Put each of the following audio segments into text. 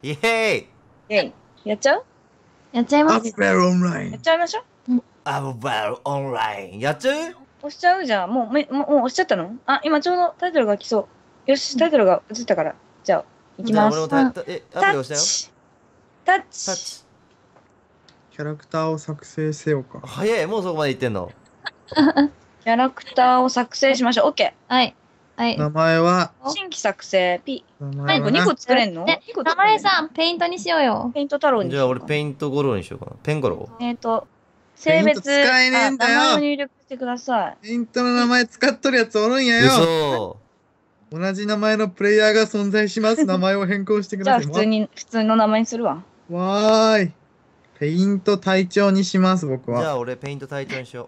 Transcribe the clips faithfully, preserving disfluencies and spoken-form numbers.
イエーイ。 イェイ。やっちゃうやっちゃいます。 アブベルオンライン。 やっちゃいましょう。 アブバルオンライン。やっちゃう？ 押しちゃうじゃん。もう、めもう、もう押しちゃったの？あ、今ちょうどタイトルが来そう。よし、タイトルが映ったから。じゃあ、いきじゃあ俺もます。 タイタえ、アプタリ押したよ。 ッチ。タッタッチ。 チ。 キャラクターを作成せよか。 早い、もうそこまで行ってんの。 キャラクターを作成しましょう。OK。 はい。はい。 名前は、 新規作成。P。 名前は何個にこ作れんの？ ねにこ名作れんの前さ、ペイントにしようよ。 ペイント太郎にしじゃあ俺ようか。 ペイントゴローにしようかな。ペンゴロえっと、 ペイント性別、 使えねえんだよあ名前を入力してください。 ペイントの名前使っとるやつおるんやー。 よ。 嘘。 同じ名前のプレイヤーが存在します。名前を変更してくじゃあださい。 普通に、普通の名前にするわ。 わーい。ペイント隊長にします、僕は。 じゃあ俺ペイント隊長にしよ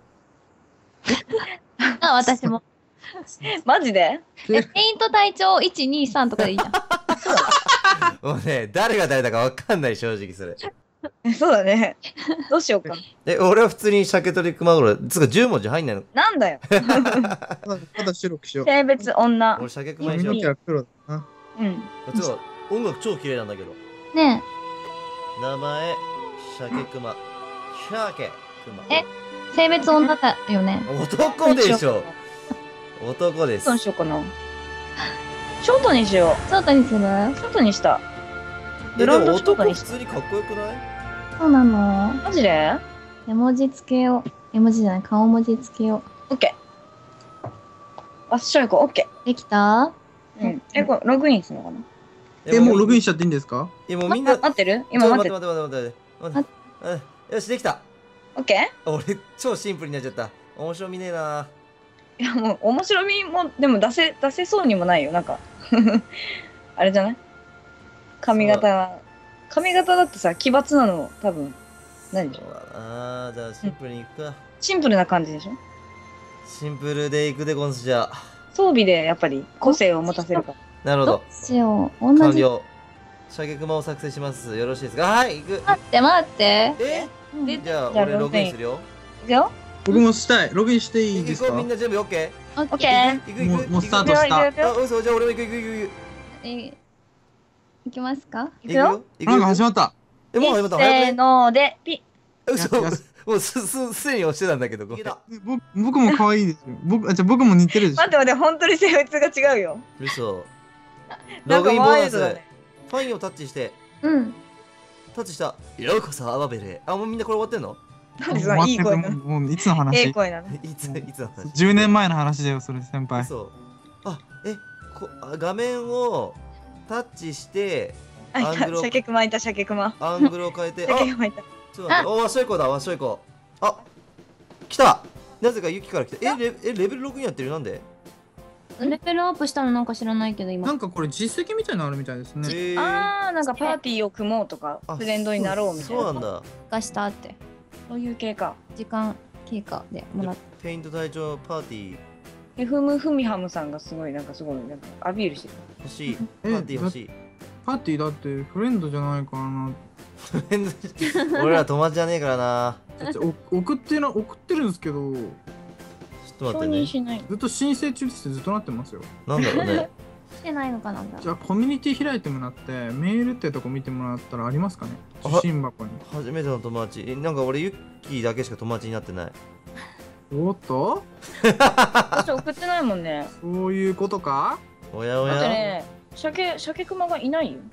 あ、私も。 マジで？ え、ペイント隊長いち、に、さんとかでいいじゃん。 う。もうね、誰が誰だかわかんない、正直それ。 えそうだね。どうしようか。 え、俺は普通に鮭取り熊ゴロー。つうかじゅう文字入んないの。 なんだよ。 ただただ白くしよう。 性別女。 俺鮭熊にしよう。 髪の毛は黒だな。 うん。 つうか音楽超綺麗なんだけど。 ね名前、鮭熊。鮭熊。 ええ、性別女だよね。 男でしょ。男ですど。うしようかな。ショートにしよショートにする？ う。ショートにした。 え、でブロンも男普ドショートにした。 通にかっこよくない？ そうなの。 マジで？ 絵文字つけよう。絵文字じゃない、顔文字つけよオッケー。あっしょいこう。オッケう。できた？ ー。うん。え、これログインするのかな？ え、もうログインしちゃっていいんですか？ え、もうみんな。 ま待ってる？今ちょっ待ってる。 と待って待って待って待って待って。うんよし、できた。 オッケ俺、超シンプルになっちゃった。面白みねえな。 ー？いやもう面白みもでも出せ出せそうにもないよ。なんかあれじゃない？髪型髪型だってさ奇抜なの多分何でしょそうだな。じゃあシンプルにいくか。 シンプルな感じでしょ？ シンプルでいくでゴンスじゃ。 装備でやっぱり個性を持たせるからどなるほど。 うしよう。同じ。 完了。鮭熊を作成します。よろしいですか？はい、いく。 待って待って。 えうんでじゃあじゃあ俺ログインするよ。 いくよ。 僕もしたい。ログインしていいですか？ 行こうみんな準備オッケオッオッケケー。 ー。行く行く。 もうもうスターいくよトした。 いくよあ、嘘、じゃあ俺も行く行く行く行く。 ー。え、いきますか？ いくよ。 行くなんか始まった。 え、もう始まった。 せーのでピッ。 嘘よしよし。 もうす、す、すでに押してたんだけど。ごめん。 僕僕も可愛いですよ。僕、あ、じゃあ僕も似てるでしょ待っ。て待って本当に性別が違うよ。 嘘。 なんかログインボーナス。 ワイルドだね。 ファインをタッチして、 うん。 タッチした。ようこそアバベルへ。あ、もうみんなこれ終わってんの？ なんでそのいい声なの？ もうもういつのええ話？ 声なの？ いつ、いつの話？ じゅうねんまえの話だよ、それ先輩。 嘘。あ、え、こあ画面をタッチして、 あ、いた。 アングルを鮭熊いた鮭熊。 アングルを変えて、あ、 鮭熊いた。 ちょっと待って、お、わしょいこだ、わしょいこ。あ、来た。なぜかユキから来た。え、レえレベルろくにやってるなんで？ レベルアップしたのなんか知らないけど今。 なんかこれ実績みたいなのあるみたいですね。 えー、 あーなんかパーティーを組もうとかあフレンドになろうみたいな。 そうなんだ。 がしたって。 そういう系か。 時間経過でもらっペイント隊長パーティーえふむふみはむさんがすごいなんかすごいなんかアピールしてる。 欲しい。パえーティー欲しい。 パーティーだってフレンドじゃないからな。 俺ら友達じゃねえからな。 だってお送ってな送ってるんですけど、 ちょっと承待ってね。 認しない。 ずっと申請中ってずっとなってますよ。 なんだろうね。 てないのかなんだ。 じゃあコミュニティ開いてもらってメールってとこ見てもらったらありますかね？ あ受信箱に。 初めての友達。えなんか俺ユッキーだけしか友達になってない。 おっと私送ってないもんね。 そういうことか？ おやおだってや。 ね、鮭鮭熊がいないよ。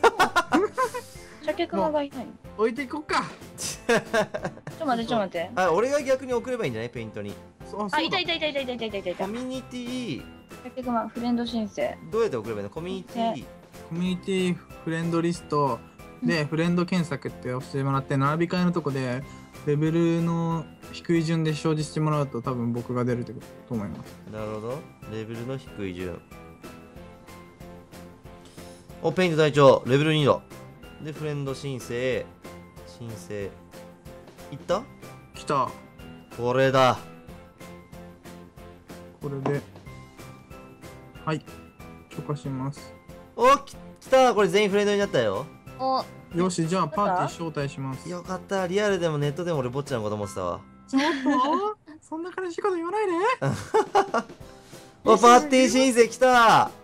鮭熊がいない。 置いていこうか。 ちょっと待ってちょっと待って。 あ、俺が逆に送ればいいんじゃない？ペイントに。 そうあ、いたいいたいたいたいたいたいたいたいた。 コミュニティ鮭熊フレンド申請。 どうやって送ればいいの？コミュニティコミュニティフレンドリストでフレンド検索って押してもらって並び替えのとこでレベルの低い順で表示してもらうと多分僕が出るってことと思います。 なるほど。レベルの低い順。お、ペイント隊長、レベルにだ。で、フレンド申請。申請。いった来た。 これだ。 これではい許可します。 お、き来た。これ全員フレンドになったよ。 お、 よし、じゃあパーティー招待します。 よかった。リアルでもネットでも俺ぼっちゃんのこと思ってたわ。 ちょっとそんな悲しいこと言わないで。 お、パーティー申請来た。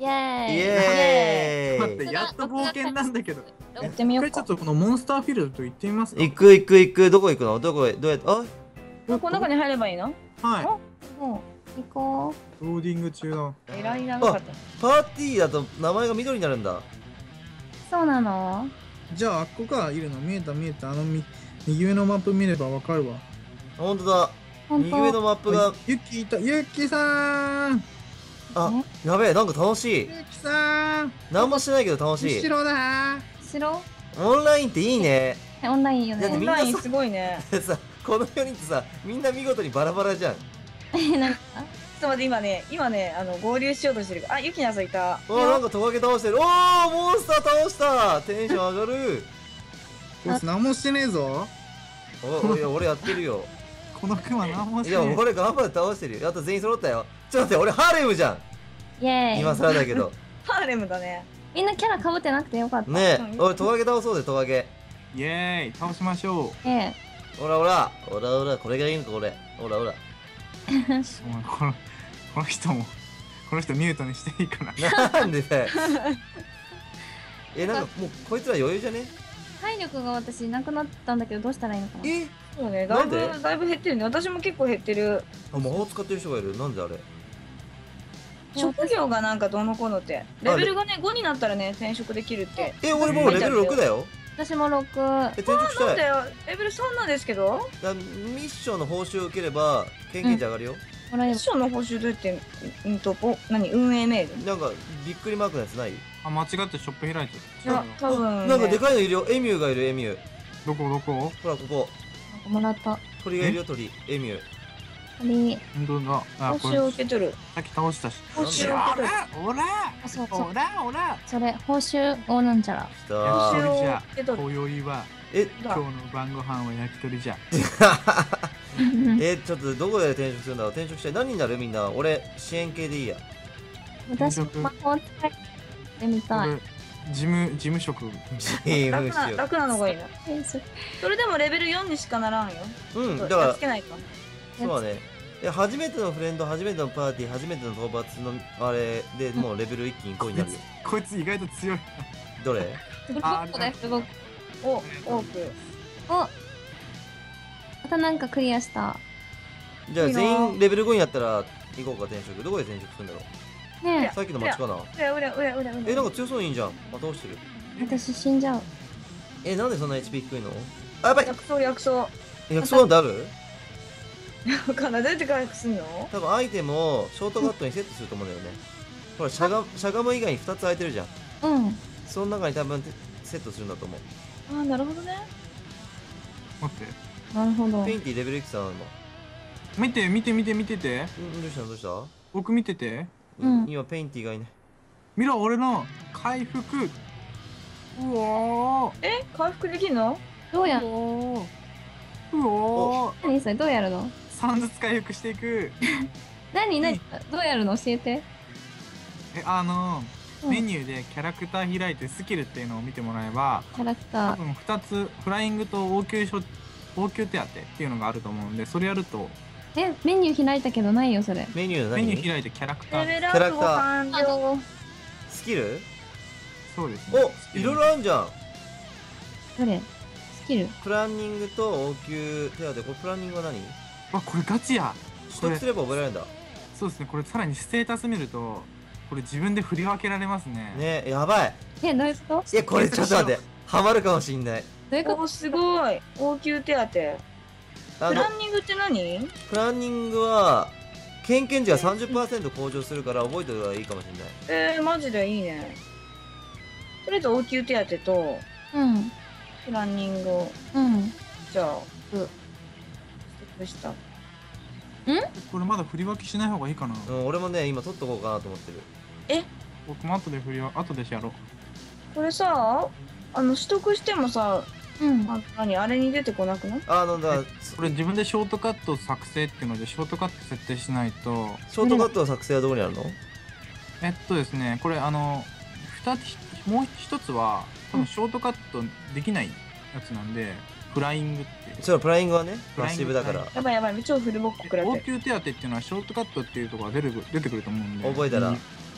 イエーイイエ待ってーイ。 やっと冒険なんだけど。 やってみようか一回ちょっとこのモンスターフィールドと行ってみますか。 行く行く行く。どこ行くの？どこへ？どうやって？あ、 あこの中に入ればいいの？ はもう行こい。ローディング中だ。 えらい長かった。 パーティーだと名前が緑になるんだ。 う。そうなの？ じゃああっこがいるの見えた見えた。あのみ右上のマップ見ればわかるわ。 ほんとだ。 本右上の当。 マップが、 ゆっきーいた。ゆっきーさん。 あ、やべえ、なんか楽しい。 ゆっきーさん。 なんもしてないけど楽しい。 後ろだ。 白？ オンラインっていいね。 えオンラインいいよね。 だってみんなさオンラインすごいね。 でさ、このよにんってさ、みんな見事にバラバラじゃん。 えなんかちょっと待って今ね今ねあの合流しようとしてる。あゆきなさんいた。 おー、なんかトカゲ倒してる。おー、モンスター倒した。テンション上がる。 こいつ何もしてねえぞ。 お、いや、俺やってるよ。 このクマ何もしいや、 てねえ。 俺頑張って倒してるよ。あと全員揃ったよ。ちょっと待って、俺ハーレムじゃん。 イエーイ。 今更だけど。 ハーレムだね。 みんなキャラ被ってなくてよかった。 ねえ、 うん俺トカゲ倒そうで、トカゲ。 イエーイ倒しましょう。 ええ。 ほらほら、ほらほら、これがいいのか、俺。ほらほら。 お前このこの人もこの人ミュートにしていいかな。 なんでだよ。え、なんかもう、こいつら余裕じゃね？ 体力が私なくなったんだけどどうしたらいいのかな。 えそうねだいぶなんでだいぶ減ってるね。私も結構減ってる。 あ、魔法使ってる人がいる。なんであれ？ 職業がなんかどうのこうのってレベルがねごになったらね転職できるって。 え、俺もうレベルろくだよ。 私もろく。 え、転職したい。 なんだよレベルさんなんですけど。 だミッションの報酬を受ければ、経験値上がるよ。 ミッもらえる。 ションの報酬どうやってうんとぼ何運営メール。 なんか、びっくりマークのやつない？ あ間違ってショップ開いていや多分ね。 なんかでかいのいるよ。エミューがいる、エミュー。 どこどこほら、ここ。 なんかもらった。 鳥がいるよ、鳥。エミュー。 あれ。 本当だ。あこれ報酬を受け取る。 さっき倒したし。 報酬を受け取る。 おらあそうそうお。らおらそれ報酬をなんちゃら。 来た報ー。 酬をじゃ受け取る。 今宵はえ、 今日の晩ご飯は焼き鳥じゃ。 え、ちょっとどこで転職するんだろう。転職したい。何になるみんな。俺、支援系でいいや。 私魔法使ってみたい。 俺事務事務職。 チー楽ムしよな楽なのがいいな。 えそそれでもレベルよんにしかならんよ。 う。うん、だやかっつけないか。 ら、そうだね。え、初めてのフレンド、初めてのパーティー、初めての討伐のあれでもうレベル一気にごになるよ。 こいつ意外と強い。 どれ？ フルボッコだよフルボッコ。 お多く。 お。またなんかクリアした。 じゃあいいな全員レベルごになったら行こうか、転職。どこで転職するんだろう。 ねさっきの街かな。 うらうらうらうらうら。 え、なんか強そうにいいじゃん。また倒してる。 え私死んじゃう。 え、なんでそんな エイチピー 低いの？あ、やばい。 薬草薬草。 え、薬草なんてある？ わかんないどうやって回復すんの？ 多分アイテムをショートカットにセットすると思うんだよね。ほら、しゃがしゃがむ以外にふたつ空いてるじゃん。 うん。 その中に多分セットするんだと思う。 ああなるほどね。 待って。 なるほどペ。インティレベルいくつなの今？ 見て見て見て見てて。 うん、どうしたのどうした？ 僕見てて。 うん今ペインティがいない。 見ろ俺の回復。うおー。 え回復できるの？ どうやうおー。うおー。 何それどうやるの？ さんずつ回復していく。 何何どうやるの教えて。 えあのうんメニューでキャラクター開いてスキルっていうのを見てもらえばキャラク多ター。 分ふたつフライングと応急処応急手当っていうのがあると思うんでそれやるとえメニュー開いたけどないよそれ。 メニュー何？ メニュー開いてキャラクターレベルアップ後完了。 スキル？ そうですねお、いろいろあるじゃん。 どれ？スキル。 プランニングと応急手当。これプランニングは何？ わこれガチやこれ取得すれば覚えられるんだ。 そうですねこれさらにステータス見るとこれ自分で振り分けられますねね、やばい。 えどういうこと？ いや、これちょっと待って。ハマるかもしんない。 どういうこおすごい応急手当。 あのプランニングって何？ プランニングは経験値が さんじゅっパーセント 向上するから覚えておいた方がいいかもしれない。 えー、マジでいいね。とりあえず応急手当とと？うんプランニングをうん。 じゃあ取得した。 これまだ振り分けしない方がいいかなうん、俺もね、今取っとこうかなと思ってる。 僕も後で振り分後でやろうこれさあの取得してもさうん。 あ何あれに出てこなくない？ あの、だこれ自分でショートカット作成っていうのでショートカット設定しないとショートカットの作成はどこにあるの？ えっとですねこれあのふたつもう一つは多分ショートカットできないやつなんで、フライングっていうそれプライングはね、パップライングシブだから。 やばいやばい超フルボッコ食らってる。 応急手当っていうのはショートカットっていうところが出る出てくると思うんで覚えたら右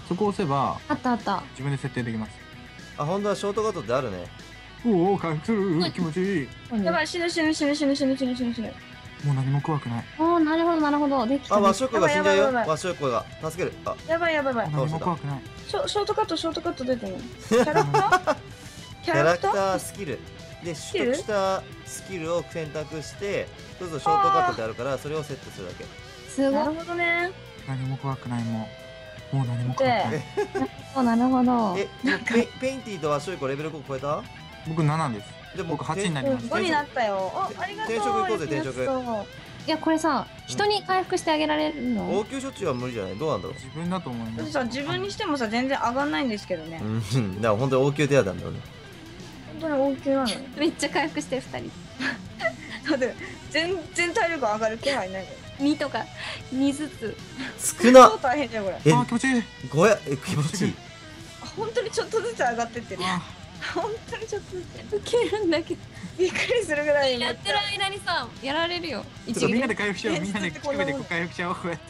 そこを押せばあったあった。 自分で設定できます。 あ、本当はショートカットってあるね。 おお、回復する気持ちいい。 やばい、死ぬ死ぬ死ぬ死ぬ死ぬ死ぬ死ぬ死ぬ。 もう何も怖くない。 おお、なるほどなるほど。できた。 あ、和食が死んじゃうよ。 やばいやばいやばい和食が。助ける。あ、 やばいやばいやばい。 もう何も怖くない。 ショショートカットショートカット出てる。キャラクター？キキャラクタャラクター？ ースキル。で、 キル取得したスキルを選択して、そうするとショートカットってあるから、それをセットするだけ。 すご。 ないるほどね。 何も怖くないもう。もう何も怖くない。 そうなるほど。 え、ペペインティと和食レベルご超えた？ 僕ななです。 で僕はちになりました。 ごになったよ。あ、ありがとう。 転職行こうぜ転職やったーいやこれさ、人に回復してあげられるの？ 応急処置は無理じゃない？どうなんだろう？ 自分だと思います。 だってさ、自分にしてもさ、全然上がんないんですけどね。 うん、だから本当に応急手当なんだよね。 本当に応急なのよ。 めっちゃ回復してるふたり。 だって全然体力上がる気配ないのよ。 にとかにずつ。 少な超大変じゃんこれ。 えあー、気持ちいい。 ごや、え、気持ちいい。 あ本当にちょっとずつ上がってってる。 あ本当にちょっとずつ。 ウケるんだけど。 びっくりするぐらい。 やってる間にさ、やられるよ。 ー、ちょっとみんなで撃。 回復しよう。 えみんなでちょっとこんなもん乳首でこう回復しちゃおう。こうやって。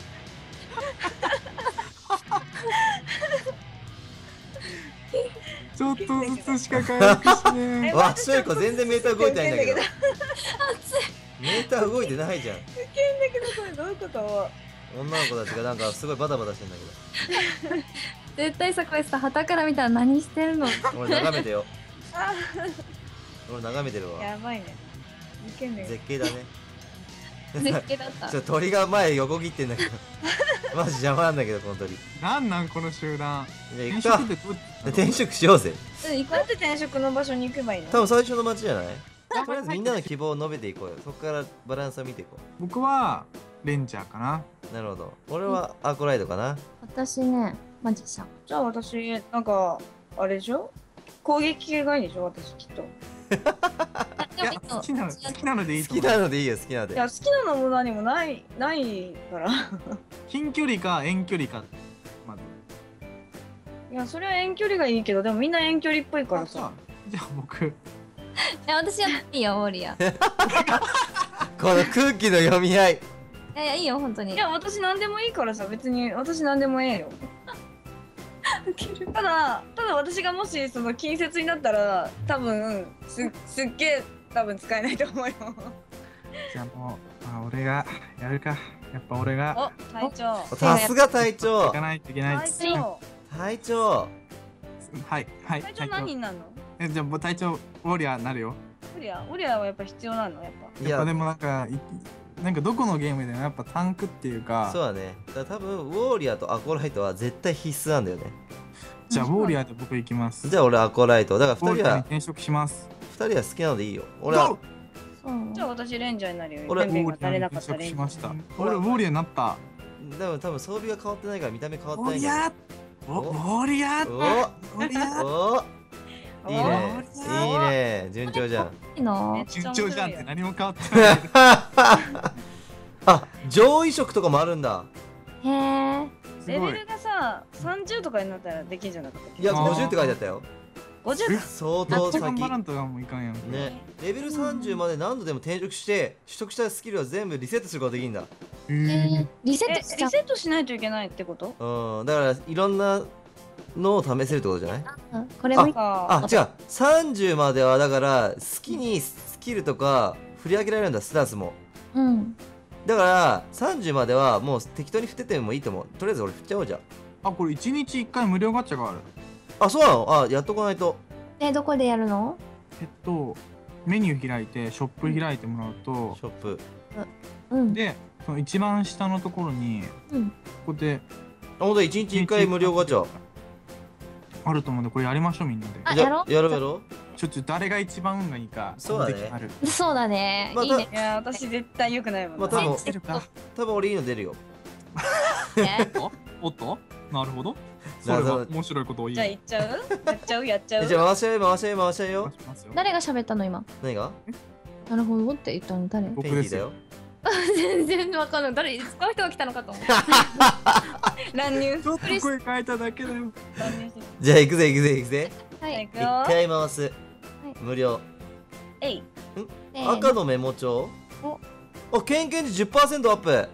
ちょっとずつしか回復しねええ。 わ、しょいこ全然メーター動いてないんだけどウケん。 メーター動いてないじゃん。 だけどこれどういうこと女の子たちがなんかすごいバタバタしてんだけ絶対さ、これさ、旗から見たら何してるの？ ど。俺眺めてよ。 あ俺眺めてるわ。 やばいね。いけんね絶景だね。 絶景だったち。ょ鳥が前横切ってんだけど。マジ邪魔なんだけど、この鳥。 なんなんこの集団。 じゃあ行転くか。 職ってどうやって転職しようぜ。 うん、行こなんで転職の場所に行けばいいの多分最初の街じゃない？とりあえずみんなの希望を述べていこうよ。そこからバランスを見ていこ僕はレンジャーかな。 う。なるほど。俺はアーコライドかな。 う。私ね、マジシャン。 じゃあ私、なんか、あれでしょ攻撃系がいいでしょ私きっと。 いや、好きなの、好きなのでいいと好き思う。 なのでいいよ、好きなので。 いや、好きなのも何もない、ないから。 近距離か遠距離か。まず。 いや、それは遠距離がいいけど、でもみんな遠距離っぽいからさ。 じゃあ僕、 いや、私はいいよ、ウォーリアー。 この空気の読み合い。 いやいや、いいよ、本当に。 いや、私何でもいいからさ、別に私何でもええよ。 ウケる。 ただ、ただ私がもしその近接になったら、多分すすっげえ多分使えないと思うよ。 じゃあもう、まあ、俺がやるか。やっぱ俺がお、隊長。 さすが隊長行か。ないといけない隊です。 長。 隊長。 はい、はい。 隊長何になるの？ え、じゃあもう隊長、ウォーリアーなるよ。 ウリア、ウリアはやっぱ必要なのやっぱ。 いややっぱで、もなんか、いなんかどこのゲームでもやっぱタンクっていうか、 そうだね。だから多分、ウォーリアーとアコライトは絶対必須なんだよね。 じゃあウォーリアーで僕行きます。 じゃあ俺アコライト。だからウォーリアーに二人は、 転職します。 二人は好きなのでいいよ。俺は、 そう。 じゃあ私レンジャーになるよ。 俺ペンペンがウォーリアーに足りなかった転職しましたレン。 俺ウォーリアーになった。 でも多分装備が変わってないから見た目変わってないんウォーリアだよ。 ーおウォーリアーおウォーリアーおいいね。いいおね。順調じゃん。 いいのめっちゃ順面白いよ調じゃんって何も変わってない。 あ、上位色とかもあるんだ。 へえ。 すごいレベル。がさ、さんじゅうとかになったらできんじゃなかったっけ？ いや、 あーごじゅうって書いてあったよ。 ごじゅうえ相めっ当先。 ちゃ頑張らんともいかんやん。 ね。レベルさんじゅうまで何度でも転職して、取得したスキルを全部リセットすることができるんだ。 ええーー、リセえ、 ットしちゃうリセットしないといけないってこと？ うん。だから、いろんなのを試せるってことじゃない？ うんこれもいい。 かあ、違う。さんじゅうまでは、だから、好きにスキルとか振り上げられるんだ、スタンスも。 うん。 だから、さんじゅうまではもう適当に振っててもいいと思う。とりあえず俺振っちゃおうじゃん。 あ、これいちにちいっかい無料ガチャがある。 あ、そうなの？あ、やっとかないと。 え、どこでやるの？ えっと、メニュー開いて、ショップ開いてもらうとシ、ョップ。 うん。 で、その一番下のところに、 うん。 ここで、 あ、ほんといちにちいっかい無料ガチャ。 あると思うんで、これやりましょう、みんなで。 じゃあやろうやろうやろちょっと誰が一番運がいいか、 そうだねここで決まる。 そうだね。 まあいいね。 いや、私絶対良くないもんな。 まあ多分出るか。 う。多分俺いいの出るよ。 ねおっとおっとなるほど。それは面白いことを言じゃあう。 行っちゃう？やっちゃうやっちゃう？ えじゃあ回しちゃえ回しちゃえ回しちゃえよ。 しますよ誰が喋ったの今？ 何が？ なるほどって言ったの誰？ 僕ペンティだよ。 全然わかんない。誰使う人が来たのかと思う。 乱入。 ちょっと声変えただけだよ。 乱入してじゃあ行くぜ行くぜ行くぜ。 はい。 一行くよ。 回回す。無料。 えい。 せーの赤のメモ帳。 おあ、経験値 じゅっパーセント アップ。 あ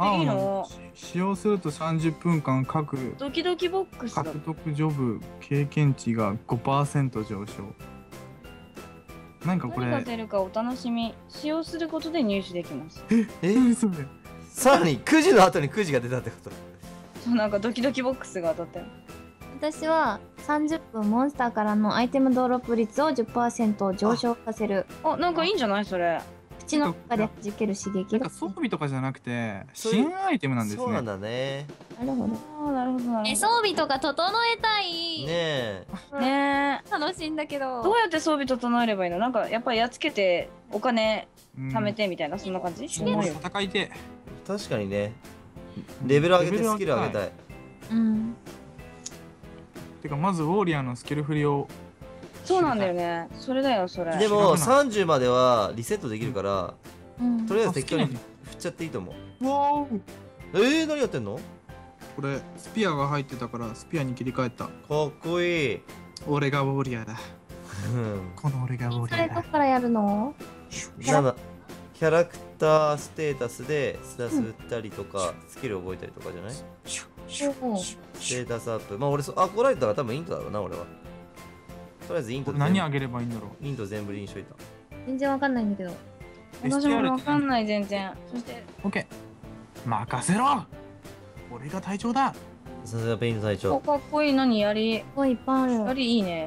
あいいのし使用するとさんじゅっぷんかん各ドキドキボックスだ。 獲得ジョブ経験値が ごパーセント 上昇。なんかこ何がれ出るかお楽しみ。使用することで入手できます。 えそれさらにくじの後にくじが出たってこと？ そう、なんかドキドキボックスが当たったよ。 私はさんじゅっぷんモンスターからのアイテムドロップ率を じゅっパーセント 上昇させる。 あ、なんかいいんじゃないそれ。 口の中で弾ける刺激が。 なんか装備とかじゃなくてそういう新アイテムなんですね。 そうなんだね。 なるほど。 ああ、なるほどなるえ、 ほ装備とか整えたい。 ねえ。 ど。ね楽しいんだけえ。 ど。 どうやって装備整えればいいの？なんかやっぱりやっつけてお金うん貯めてみたいな、そんな感じ？ ん思うよ。 戦いて確かにね。レベル上げてスキル上げたい。 うん。 てかまずウォーリアーのスキル振りをそうなんだよね。それだよ、それ。 でも知らないさんじゅうまではリセットできるから、 うん。 とりあえず適当にあ好きな振っちゃっていいと思う。 わーえー、何やってんの？ これスピアが入ってたからスピアに切り替えた。 かっこいい。 俺がウォーリアーだ。 うん。 この俺がウォーそリアーだ。 れどっからやるの？ ななキャラクターステータスでスタス打ったりとか、スキル覚えたりとかじゃない？ おうステータスアップ。まあ俺そ、アコライトだから多分イントだろうな、俺は。とりあえずイントこれ何全あげればいいんだろう。 部イント全部にしといた。 全然わかんないんだけど。 私もわかんない、全然。そして、 オッケー。任せろ。俺が隊長だ。 さすがペイント隊お、 長。 かっこいい。何やり。 すごいいっぱいある。 やりいいね。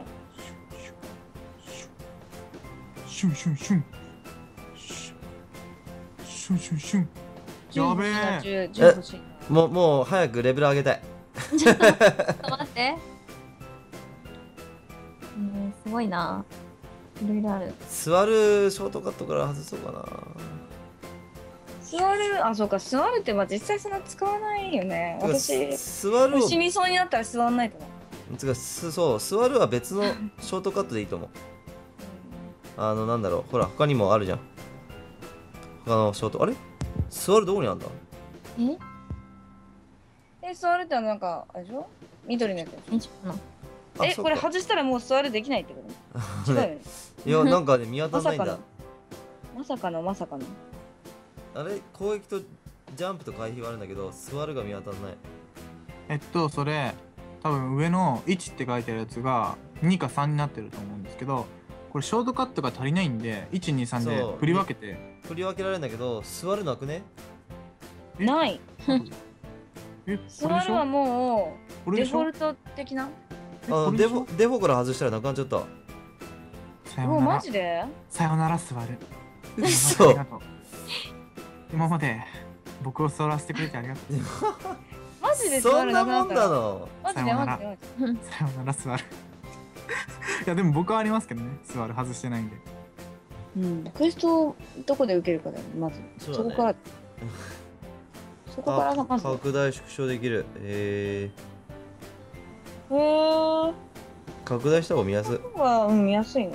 シュンシュンシュン。シュンシュンシュン。やべえ。 え。じゅう欲しい。 もう、もう早くレベル上げたい。 ちょっとちょっと待って。うん、すごいな。いろいろある。 座るショートカットから外そうかな。 座る、あ、そうか、座るって、まあ実際そんな使わないよね。 てか私、 す座るを死にそうになったら座んないとな。 つかすそう座るは別のショートカットでいいと思う。あのなんだろう、ほら他にもあるじゃん。他のショート、あれ座るどこにあんだ？ え？ え、座るってのはなんか、あれでしょ？緑のやつでしょ。 いいかな。 え、 あそっかこれ外したらもう座るできないってこと？違うよね。 いやなんかね見当たんないんだまさかの。まさかのまさかの。 あれ攻撃とジャンプと回避はあるんだけど座るが見当たんない。 えっとそれ多分上のいちって書いてあるやつがにかさんになってると思うんですけど、これショートカットが足りないんでいちにさんでそう振り分けて。 振り分けられるんだけど座るなくね？ えない。 え座これでしょるはもうこれでしょデフォルト的な。 あのえこれでしょデフォデフォから外したらなくなっちゃった。 もうさよならマジで？ さよなら座る。 嘘ありがとう今まで僕を座らせてくれてありがとう。 マジで座そんなもんるなくなったら。 なの？ マジでマジでマジで。 さよなら座る。いやでも僕はありますけどね、座る外してないんで。 うん。クエストをどこで受けるかだよね、まず。 そうだねそこから。そこからがまあず。へ拡大縮小できる。ええ。 ー、拡大した方が見やすい。 ここは、うん、見やすいね。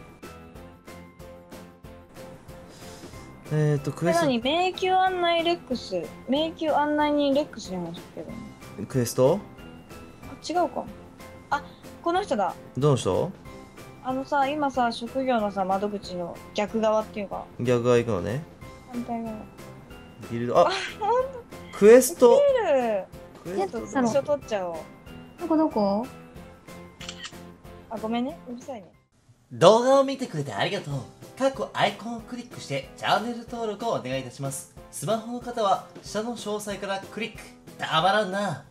えーとクこれエス何迷宮案内レックス。迷宮案内人レックスに話すけど。 トクエストあ、違うか。あ、この人だ。 どの人？ あのさ、今さ、職業のさ、窓口の逆側っていうか、 逆側行くのね。 反対側。 ギルドあクエストえクエストちょっとスクショ取っちゃおう。 どこどこ？ あ、ごめんね。うるさいね。 動画を見てくれてありがとう。各アイコンをクリックしてチャンネル登録をお願いいたします。スマホの方は下の詳細からクリック。たまらんな。